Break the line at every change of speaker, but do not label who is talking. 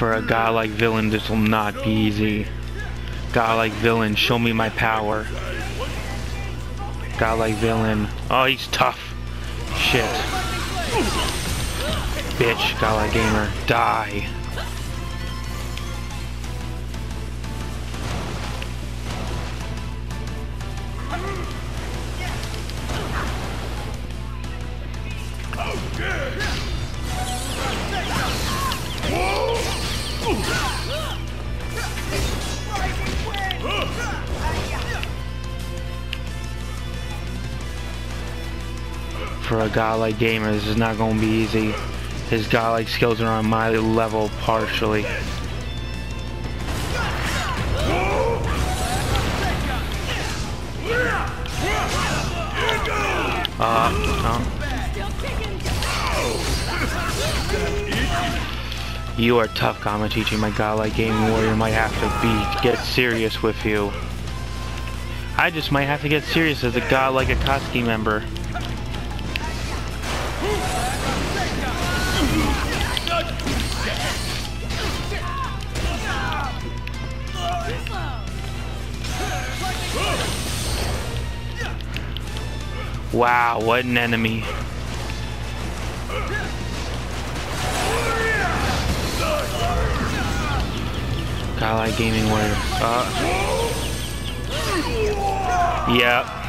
For a godlike villain, this will not be easy. Godlike villain, show me my power. Godlike villain. Oh, he's tough. Shit. Bitch, godlike gamer. Die. For a godlike gamer, this is not going to be easy. His godlike skills are on my level partially. You are tough, Gama teaching. My godlike gaming warrior might have to get serious with you. I just might have to get serious as a godlike AKASKI member. Wow, what an enemy. Godlike gaming warrior. Yep.